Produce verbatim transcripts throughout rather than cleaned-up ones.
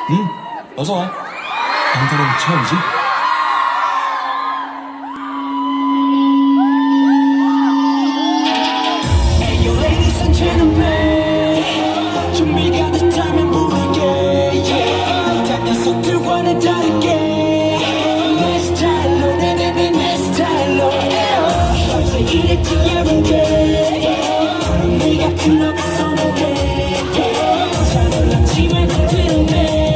응, 어서와. 방탄은 처음이지? Hey, yo, ladies and gentlemen, 준비가 됐다면 부를게. Yeah, 다 녀석들과는 다르게 내 스타일로, 내내내 내 스타일로. 벌써 이랬지 everyday. 네가 클럽에서 노래 잘 놀랐지 왜 건드렸네.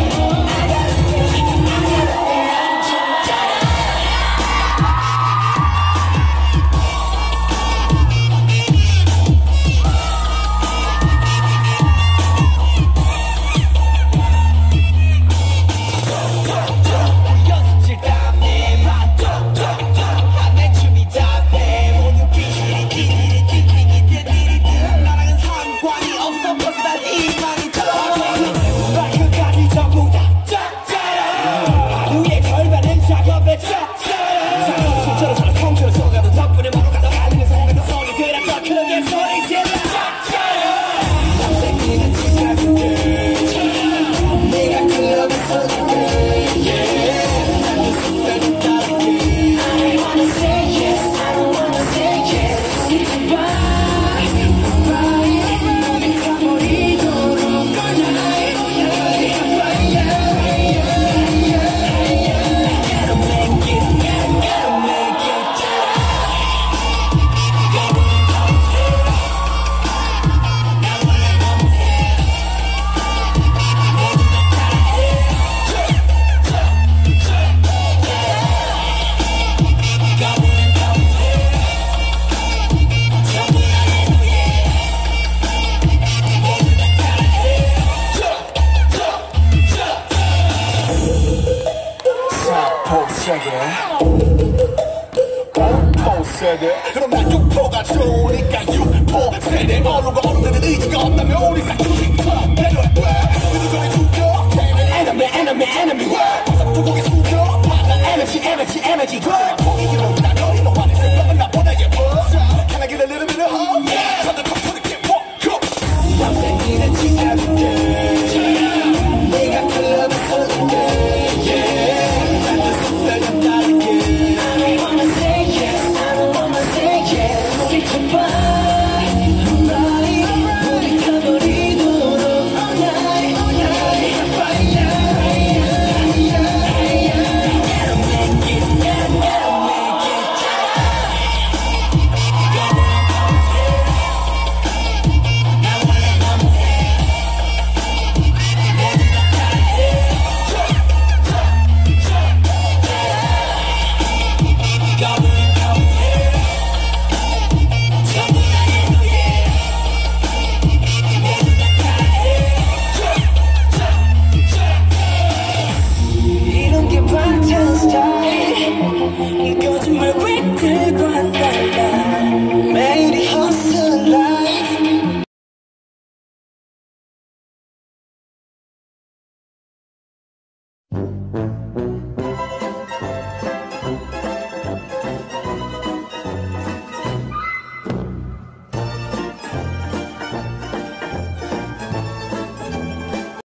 세대 그럼 난 육포가 좋으니까 육포 세대 어른과 어른들은 의지가 없다면 우리 싹두리터 내려야 돼 누구의 주격 enemy enemy enemy 벌써부터 고개 숙여 받아 에너지 에너지 에너지